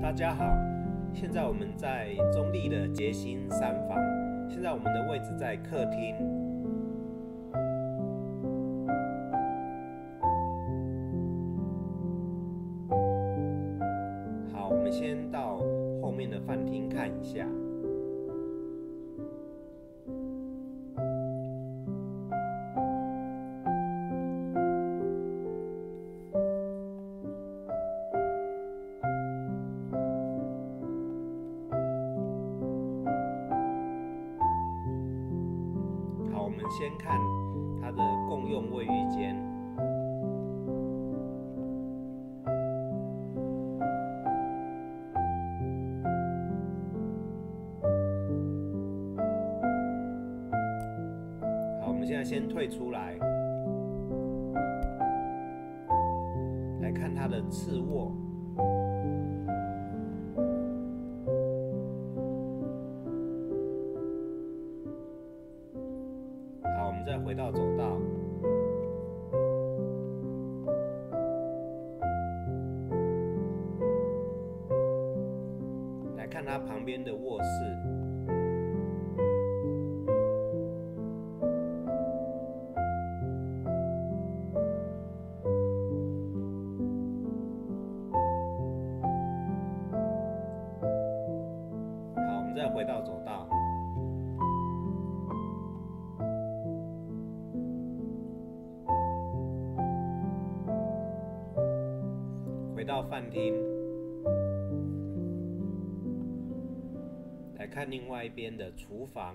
大家好，现在我们在中立的捷星三房，现在我们的位置在客厅。好，我们先到后面的饭厅看一下。好，我们先看它的共用卫浴间。好，我们现在先退出来，来看它的次卧。好，我们再回到走道，来看它旁边的卧室。好，我们再回到走道。回到饭厅，来看另外一边的厨房。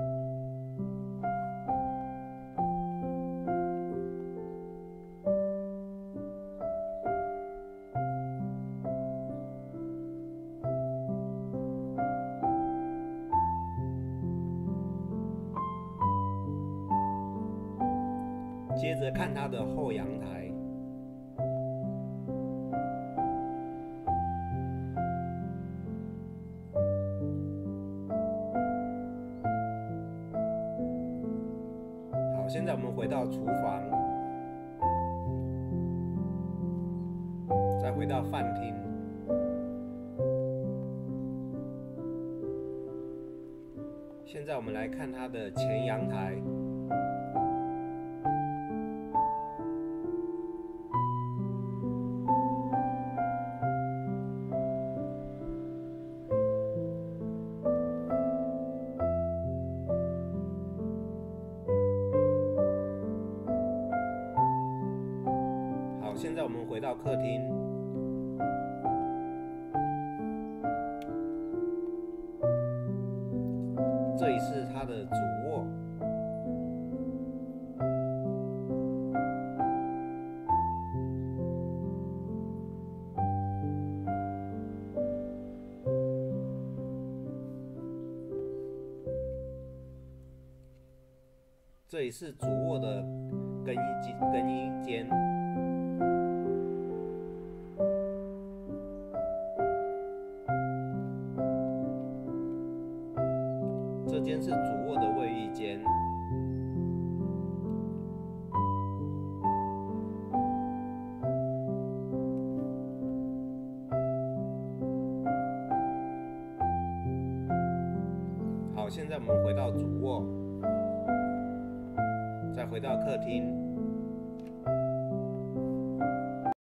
接着看它的后阳台。好，现在我们回到厨房，再回到饭厅。现在我们来看它的前阳台。好，现在我们回到客厅，这里是它的主卧。这里是主卧的更衣间。这间是主卧的卫浴间。好，现在我们回到主卧，再回到客厅。